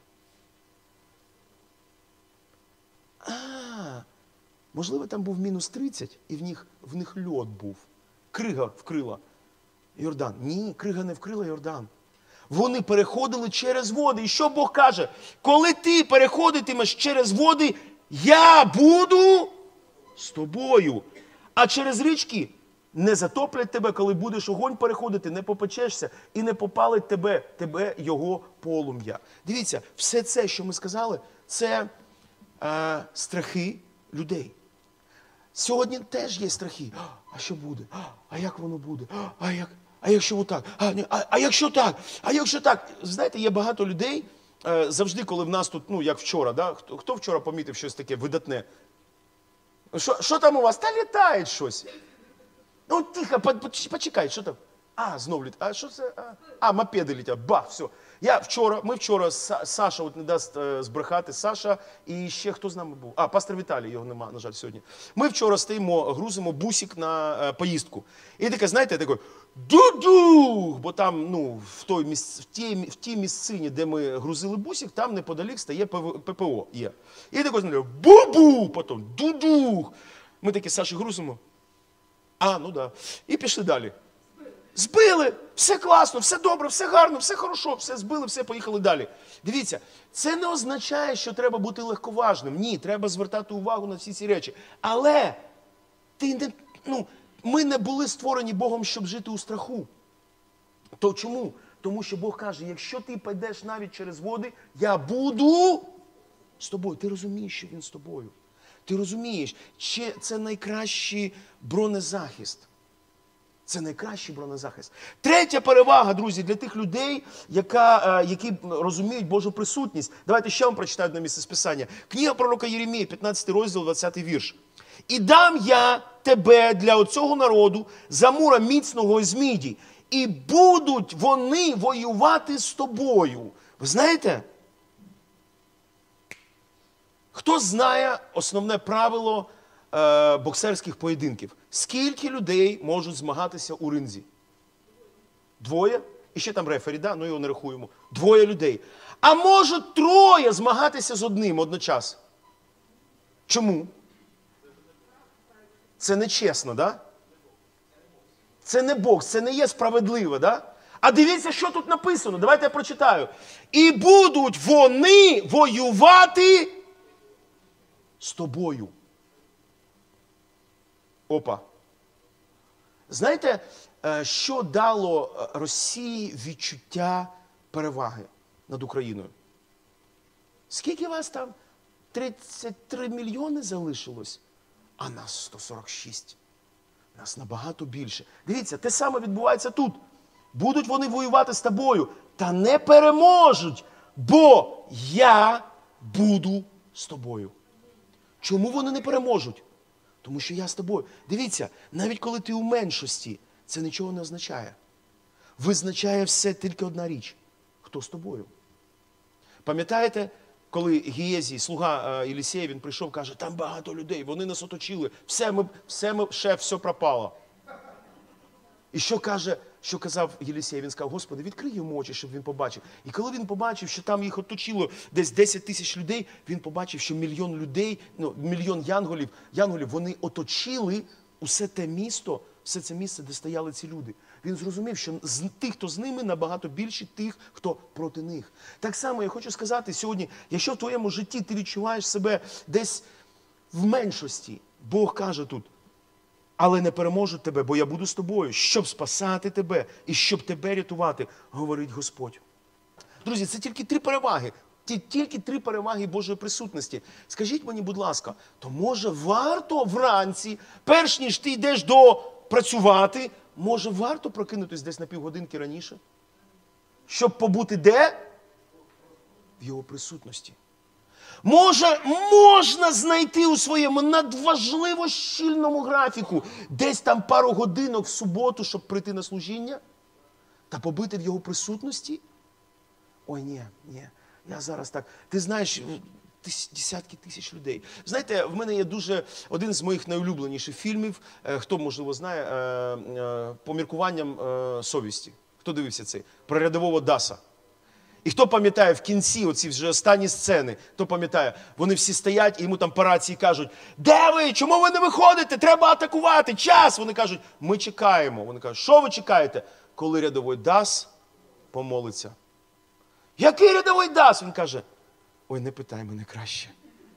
А, можливо, там був мінус тридцять, і в них, в них льод був. Крига вкрила Йордан. Ні, крига не вкрила Йордан. Вони переходили через води. І що Бог каже? Коли ти переходитимеш через води, я буду з тобою. А через річки не затоплять тебе, коли будеш огонь переходити, не попечешся і не попалить тебе, тебе його полум'я. Дивіться, все це, що ми сказали, це е, страхи людей. Сьогодні теж є страхи. А що буде? А як воно буде? А як? А якщо отак? А, а, а якщо так? А якщо так? Знаєте, є багато людей, е, завжди, коли в нас тут, ну, як вчора, да? хто, хто вчора помітив щось таке видатне? Що, що там у вас? Та літає щось. Ну, тихо, почекай, що там? А, знов літає. А що це? А, а мопеди літять. Бах, все. Я вчора, ми вчора, Саша от не дасть е, збрехати, Саша і ще хто з нами був? А, пастор Віталій, його нема, на жаль, сьогодні. Ми вчора стоїмо, грузимо бусик на е, поїздку. І таке, знаєте, такий ду-ду! Бо там, ну, в, той місц, в, тій, в тій місцині, де ми грузили бусик, там неподалік стає ППО є. І такий, знаєте, бу-бу! Потім ду-ду! Ми такі Саші грузимо. А, ну да. І пішли далі. Збили, все класно, все добре, все гарно, все хорошо, все збили, все, поїхали далі. Дивіться, це не означає, що треба бути легковажним. Ні, треба звертати увагу на всі ці речі. Але ти не, ну, ми не були створені Богом, щоб жити у страху. То чому? Тому що Бог каже, якщо ти підеш навіть через води, я буду з тобою. Ти розумієш, що він з тобою. Ти розумієш, чи це найкращий бронезахист. Це найкращий бронезахист. Третя перевага, друзі, для тих людей, яка, які розуміють Божу присутність. Давайте ще вам прочитаю одне місце з Писання. Книга пророка Єремії, п'ятнадцятий розділ, двадцятий вірш. «І дам я тебе для оцього народу за мура міцного із міді, і будуть вони воювати з тобою». Ви знаєте? Хто знає основне правило е, боксерських поєдинків? Скільки людей можуть змагатися у ринзі? Двоє? І ще там рефері, да? Ну його не рахуємо. Двоє людей. А можуть троє змагатися з одним одночасно. Чому? Це не чесно, да? Це не бокс, це не є справедливо, да? А дивіться, що тут написано. Давайте я прочитаю. «І будуть вони воювати з тобою». Опа. Знаєте, що дало Росії відчуття переваги над Україною? Скільки вас там? тридцять три мільйони залишилось? А нас сто сорок шість. Нас набагато більше. Дивіться, те саме відбувається тут. Будуть вони воювати з тобою, та не переможуть, бо я буду з тобою. Чому вони не переможуть? Тому що я з тобою. Дивіться, навіть коли ти у меншості, це нічого не означає. Визначає все тільки одна річ. Хто з тобою? Пам'ятаєте, коли Гієзій, слуга Єлісея, він прийшов, каже, там багато людей, вони нас оточили, все, ми, все, ми, шеф, все пропало. І що каже, що казав Єлісей? Він сказав, Господи, відкрий йому очі, щоб він побачив. І коли він побачив, що там їх оточило десь десять тисяч людей, він побачив, що мільйон людей, ну, мільйон янголів, янголів, вони оточили усе те місто, все це місце, де стояли ці люди. Він зрозумів, що з тих, хто з ними, набагато більше тих, хто проти них. Так само я хочу сказати сьогодні, якщо в твоєму житті ти відчуваєш себе десь в меншості, Бог каже тут, але не переможуть тебе, бо я буду з тобою, щоб спасати тебе і щоб тебе рятувати, говорить Господь. Друзі, це тільки три переваги. Тільки три переваги Божої присутності. Скажіть мені, будь ласка, то може варто вранці, перш ніж ти йдеш до працювати, може варто прокинутись десь на півгодинки раніше? Щоб побути де? В його присутності. Може, можна знайти у своєму надважливо щільному графіку десь там пару годинок в суботу, щоб прийти на служіння та побути в його присутності? Ой, ні, ні, я зараз так. Ти знаєш, десятки тисяч людей. Знаєте, в мене є дуже, один з моїх найулюбленіших фільмів, хто, можливо, знає, «Поміркуванням совісті». Хто дивився цей? Про рядового Даса. І хто пам'ятає в кінці, оці вже останні сцени, хто пам'ятає, вони всі стоять і йому там по рації кажуть, де ви, чому ви не виходите, треба атакувати, час. Вони кажуть, ми чекаємо. Вони кажуть, що ви чекаєте? Коли рядовий Дас помолиться. Який рядовий Дас? Він каже, ой, не питай мене краще.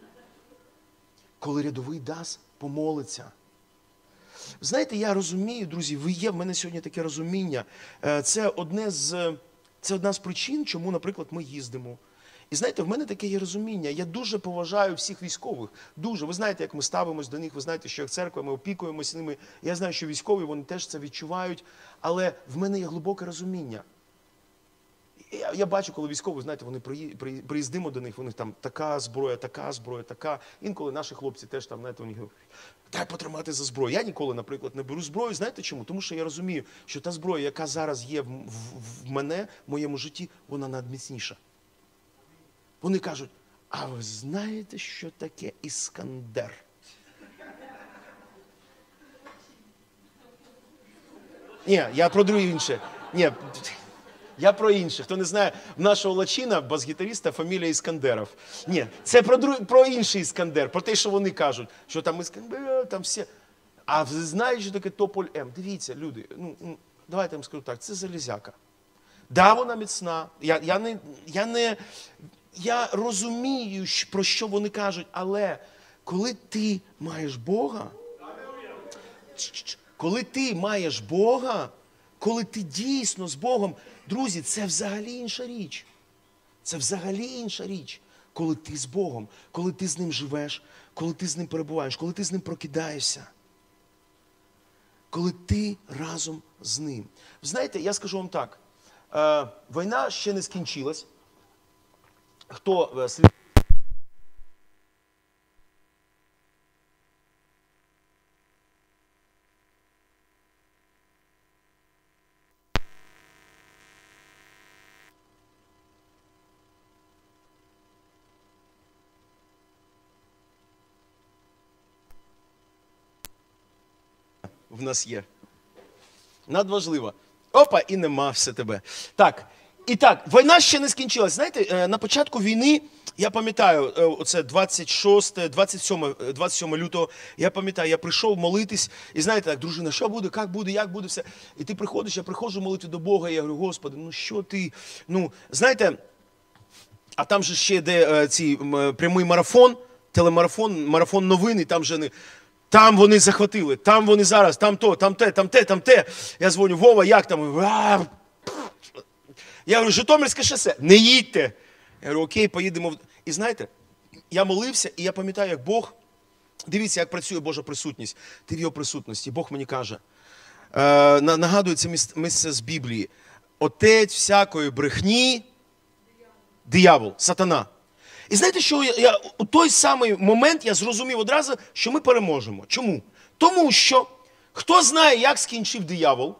Коли рядовий Дас помолиться. Знаєте, я розумію, друзі, ви є, в мене сьогодні таке розуміння. Це одне з... Це одна з причин, чому, наприклад, ми їздимо. І знаєте, в мене таке є розуміння. Я дуже поважаю всіх військових. Дуже. Ви знаєте, як ми ставимось до них, ви знаєте, що як церква, ми опікуємося ними. Я знаю, що військові, вони теж це відчувають. Але в мене є глибоке розуміння. Я, я бачу, коли військові, знаєте, вони приїздимо до них, у них там така зброя, така зброя, така. Інколи наші хлопці теж там, знаєте, у них дай потримати за зброю. Я ніколи, наприклад, не беру зброю. Знаєте чому? Тому що я розумію, що та зброя, яка зараз є в, в, в мене, в моєму житті, вона надміцніша. Вони кажуть, а ви знаєте, що таке Іскандер? Ні, я про друге інше. Ні, я про інше. Хто не знає, в нашого Лачина, бас-гітаріста, фамілія Іскандеров. Ні, це про, друг... про інший Іскандер, про те, що вони кажуть, що там Іскандер, там всі. А ви знаєте, що таке Тополь М? Дивіться, люди, ну, давайте я вам скажу так, це залізяка. Да, вона міцна. Я, я, не, я, не, я розумію, про що вони кажуть, але коли ти маєш Бога, коли ти маєш Бога, коли ти дійсно з Богом, друзі, це взагалі інша річ. Це взагалі інша річ, коли ти з Богом, коли ти з Ним живеш, коли ти з Ним перебуваєш, коли ти з Ним прокидаєшся. Коли ти разом з Ним. Знаєте, я скажу вам так, е, війна ще не скінчилась. Хто е, слід... в нас є. Надважливо. Опа, і нема все тебе. Так, і так, війна ще не скінчилась. Знаєте, на початку війни, я пам'ятаю, оце двадцять шосте, двадцять сьоме, двадцять сьоме лютого, я пам'ятаю, я прийшов молитись, і знаєте, так, дружина, що буде, як буде, як буде, все. І ти приходиш, я приходжу молити до Бога, і я говорю, Господи, ну що ти, ну, знаєте, а там же ще йде цей прямий марафон, телемарафон, марафон новин, і там же не... Там вони захватили, там вони зараз, там то, там те, там те, там те. Я дзвоню, Вова, як там? Я говорю, Житомирське шосе, не їдьте. Я говорю, окей, поїдемо. І знаєте, я молився, і я пам'ятаю, як Бог, дивіться, як працює Божа присутність. Ти в його присутності. Бог мені каже, е, нагадує це місце з Біблії. Отець всякої брехні, диявол, сатана. І знаєте, що я, я, у той самий момент я зрозумів одразу, що ми переможемо. Чому? Тому що, хто знає, як скінчив диявол?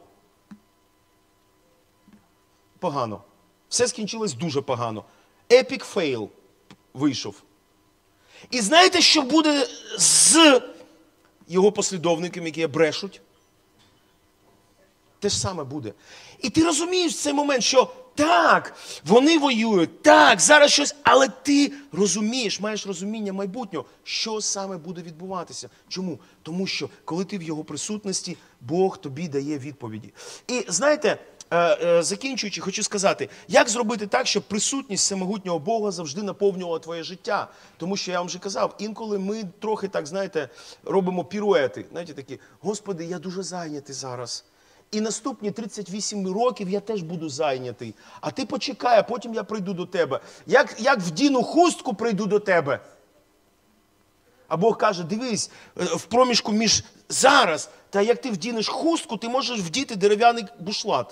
Погано. Все скінчилось дуже погано. Epic fail. вийшов. І знаєте, що буде з його послідовниками, які брешуть? Те ж саме буде. І ти розумієш в цей момент, що так, вони воюють, так, зараз щось, але ти розумієш, маєш розуміння майбутнього, що саме буде відбуватися. Чому? Тому що, коли ти в його присутності, Бог тобі дає відповіді. І знаєте, закінчуючи, хочу сказати, як зробити так, щоб присутність всемогутнього Бога завжди наповнювала твоє життя. Тому що, я вам вже казав, інколи ми трохи так, знаєте, робимо піруети. Знаєте, такі, Господи, я дуже зайнятий зараз. І наступні тридцять вісім років я теж буду зайнятий. А ти почекай, а потім я прийду до тебе. Як, як вдіну хустку, прийду до тебе. А Бог каже, дивись, в проміжку між зараз, та як ти вдінеш хустку, ти можеш вдіти дерев'яний бушлат.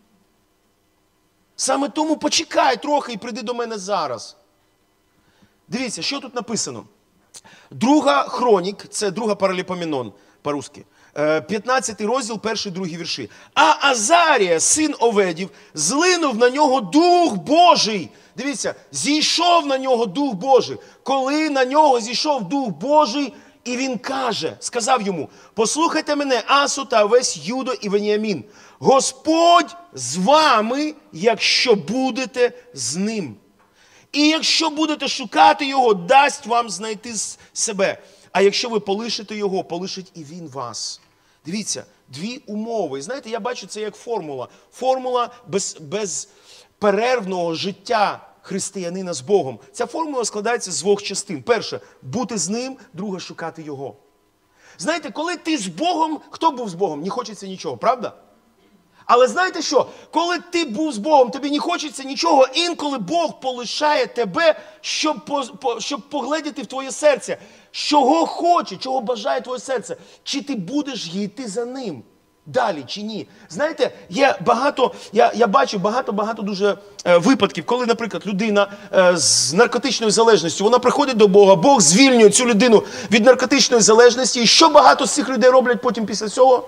Саме тому почекай трохи і прийди до мене зараз. Дивіться, що тут написано. Друга хронік, це друга параліпоменон по-русски. п'ятнадцятий розділ, перший, другий вірші. А Азарія, син Оведів, злинув на нього Дух Божий. Дивіться, зійшов на нього Дух Божий. Коли на нього зійшов Дух Божий, і він каже, сказав йому, послухайте мене, Асу та весь Юдо і Веніамін. Господь з вами, якщо будете з ним. І якщо будете шукати його, дасть вам знайти себе. А якщо ви полишите його, полишить і він вас. Дивіться, дві умови. І знаєте, я бачу це як формула. Формула без, безперервного життя християнина з Богом. Ця формула складається з двох частин. Перше, бути з ним, друге, шукати його. Знаєте, коли ти з Богом, хто був з Богом? Не хочеться нічого, правда? Але знаєте що? Коли ти був з Богом, тобі не хочеться нічого, інколи Бог полишає тебе, щоб, по, по, щоб погледіти в твоє серце. Чого хоче, чого бажає твоє серце. Чи ти будеш йти за ним далі, чи ні? Знаєте, є багато, я, я бачу багато-багато дуже е, випадків, коли, наприклад, людина е, з наркотичною залежністю, вона приходить до Бога, Бог звільнює цю людину від наркотичної залежності. І що багато з цих людей роблять потім після цього?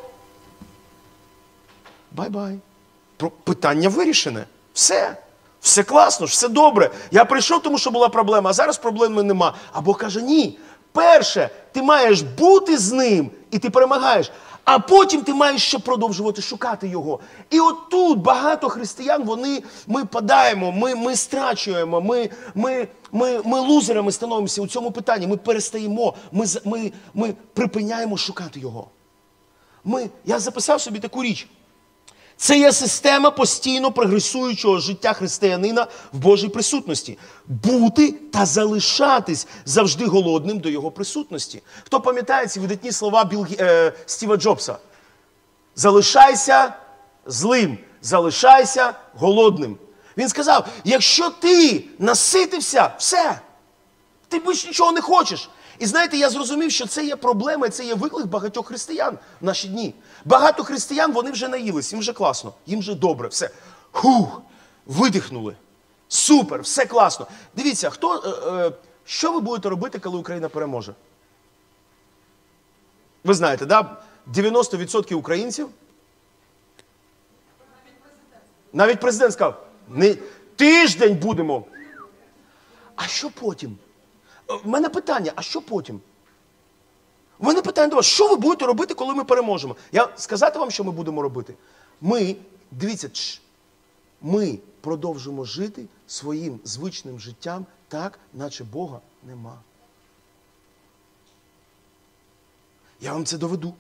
Бай-бай. Питання вирішене. Все. Все класно, все добре. Я прийшов, тому що була проблема, а зараз проблеми нема. А Бог каже, ні. Перше, ти маєш бути з ним, і ти перемагаєш. А потім ти маєш ще продовжувати шукати його. І от тут багато християн, вони, ми падаємо, ми, ми страчуємо, ми, ми, ми, ми лузерами становимося у цьому питанні. Ми перестаємо, ми, ми, ми припиняємо шукати його. Ми, я записав собі таку річ. Це є система постійно прогресуючого життя християнина в Божій присутності. Бути та залишатись завжди голодним до його присутності. Хто пам'ятає ці видатні слова Біл, е, Стіва Джобса? Залишайся злим, залишайся голодним. Він сказав, якщо ти наситився, все, ти більше нічого не хочеш. І знаєте, я зрозумів, що це є проблема, це є виклик багатьох християн в наші дні. Багато християн, вони вже наїлись, їм вже класно, їм вже добре, все. Хух, видихнули. Супер, все класно. Дивіться, хто, е, е, що ви будете робити, коли Україна переможе? Ви знаєте, да? дев'яносто відсотків українців. Навіть президент сказав, не, тиждень будемо. А що потім? У мене питання, а що потім? У мене питання до вас, що ви будете робити, коли ми переможемо? Я сказати вам, що ми будемо робити? Ми, дивіться, тш, ми продовжимо жити своїм звичним життям так, наче Бога нема. Я вам це доведу.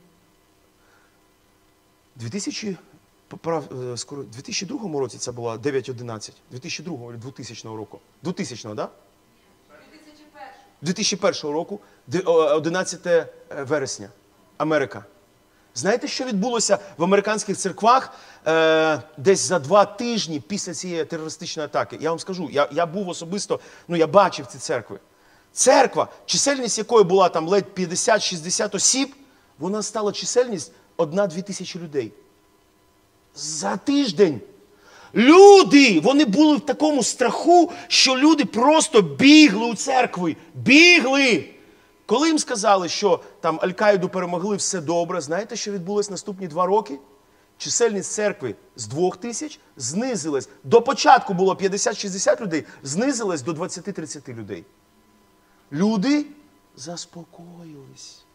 дві тисячі, скоро, дві тисячі другому році це була дев'ять одинадцять. дві тисячі другого або двохтисячного року. двохтисячного, так? Да? дві тисячі першого року, одинадцяте вересня, Америка. Знаєте, що відбулося в американських церквах е, десь за два тижні після цієї терористичної атаки? Я вам скажу, я, я був особисто, ну я бачив ці церкви. Церква, чисельність якої була там ледь п'ятдесят-шістдесят осіб, вона стала чисельність одна-дві тисячі людей. За тиждень. Люди, вони були в такому страху, що люди просто бігли у церкви. Бігли! Коли їм сказали, що там Аль-Каїду перемогли, все добре, знаєте, що відбулось наступні два роки? чисельність церкви з двох тисяч знизилась. До початку було п'ятдесят-шістдесят людей, знизилась до двадцяти-тридцяти людей. Люди заспокоїлись.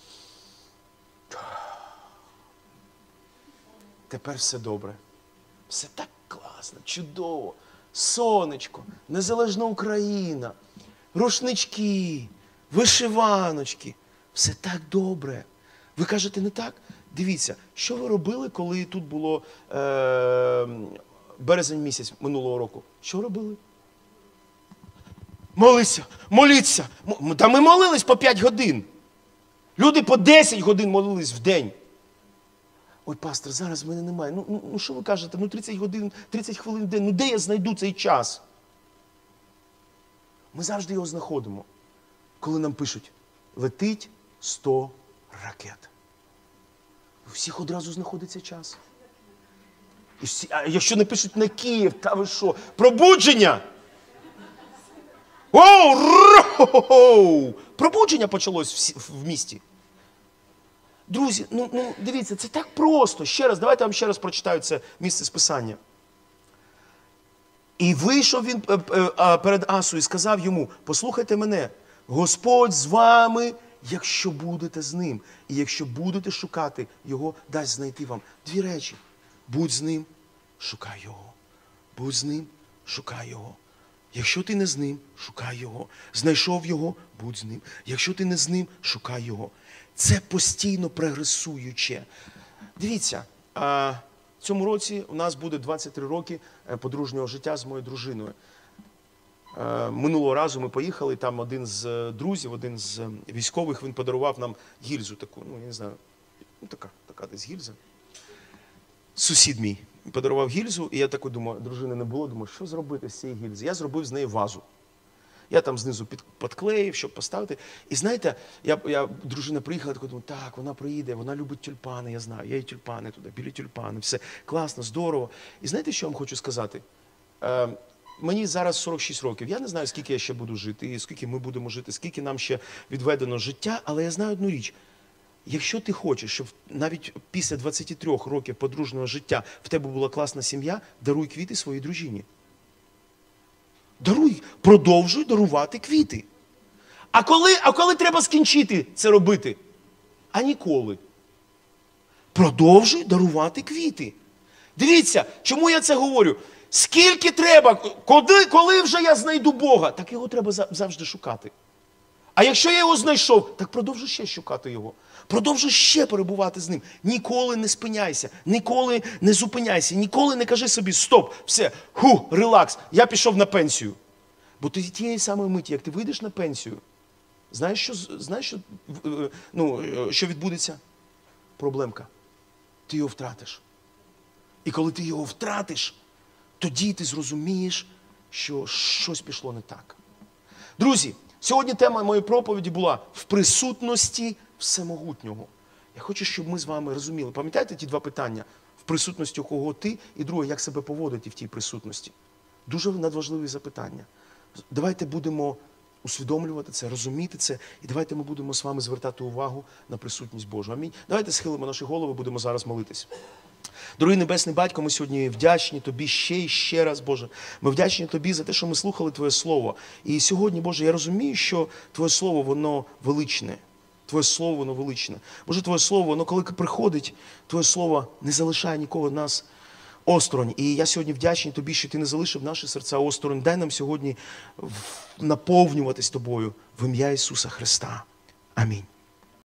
Тепер все добре. Все так класно, чудово. Сонечко, незалежна Україна, рушнички, вишиваночки. Все так добре. Ви кажете, не так? Дивіться, що ви робили, коли тут було е, березень місяць минулого року? Що робили? Молися, моліться. Та ми молились по п'ять годин. Люди по десять годин молились в день. Ой, пастор, зараз в мене немає. Ну, ну, ну що ви кажете? Ну тридцять годин, тридцять хвилин в день. Ну де я знайду цей час? Ми завжди його знаходимо. Коли нам пишуть, летить сто ракет. У всіх одразу знаходиться час. І всі, а якщо не пишуть на Київ, та ви що? Пробудження! Оу! Пробудження почалось в місті. Друзі, ну, ну дивіться, це так просто. Ще раз, давайте я вам ще раз прочитаю це місце з Писання. І вийшов він перед Асою і сказав йому, послухайте мене, Господь з вами, якщо будете з ним. І якщо будете шукати його, дасть знайти вам. Дві речі. Будь з ним, шукай його. Будь з ним, шукай його. Якщо ти не з ним, шукай його. Знайшов його, будь з ним. Якщо ти не з ним, шукай його. Це постійно прогресуюче. Дивіться, в цьому році у нас буде двадцять три роки подружнього життя з моєю дружиною. Минулого разу ми поїхали, там один з друзів, один з військових, він подарував нам гільзу таку, ну, я не знаю, ну, така, така десь гільза. Сусід мій подарував гільзу, і я так думаю, дружини не було, думаю, що зробити з цієї гільзи? Я зробив з неї вазу. Я там знизу під, підклеїв, щоб поставити. І знаєте, я, я, дружина приїхала, так думаю, так, вона приїде, вона любить тюльпани, я знаю, я їй тюльпани туди, білі тюльпани, все класно, здорово. І знаєте, що я вам хочу сказати? Е, мені зараз сорок шість років, я не знаю, скільки я ще буду жити, і скільки ми будемо жити, скільки нам ще відведено життя, але я знаю одну річ. Якщо ти хочеш, щоб навіть після двадцяти трьох років подружнього життя в тебе була класна сім'я, даруй квіти своїй дружині. Даруй, продовжуй дарувати квіти. А коли, а коли треба скінчити це робити? А ніколи. Продовжуй дарувати квіти. Дивіться, чому я це говорю? Скільки треба, коли, коли вже я знайду Бога, так його треба завжди шукати. А якщо я його знайшов, так продовжуй ще шукати його. Продовжуй ще перебувати з ним. Ніколи не спиняйся, ніколи не зупиняйся, ніколи не кажи собі, стоп, все, ху, релакс, я пішов на пенсію. Бо ти тієї самої миті, як ти вийдеш на пенсію, знаєш, що, знаєш, що, ну, що відбудеться? Проблемка. Ти його втратиш. І коли ти його втратиш, тоді ти зрозумієш, що щось пішло не так. Друзі, сьогодні тема моєї проповіді була «В присутності Всемогутнього». Я хочу, щоб ми з вами розуміли. Пам'ятаєте ті два питання? В присутності кого ти, і друге, як себе поводити в тій присутності. Дуже надважливі запитання. Давайте будемо усвідомлювати це, розуміти це, і давайте ми будемо з вами звертати увагу на присутність Божу. Амінь. Давайте схилимо наші голови, будемо зараз молитись. Дорогий Небесний Батько, ми сьогодні вдячні Тобі ще і ще раз, Боже. Ми вдячні Тобі за те, що ми слухали Твоє Слово. І сьогодні, Боже, я розумію, що Твоє Слово, воно величне. Твоє Слово, воно величне. Боже, Твоє Слово, воно коли приходить, Твоє Слово не залишає нікого нас осторонь. І я сьогодні вдячний Тобі, що Ти не залишив наші серця осторонь. Дай нам сьогодні наповнюватись Тобою в ім'я Ісуса Христа. Амінь.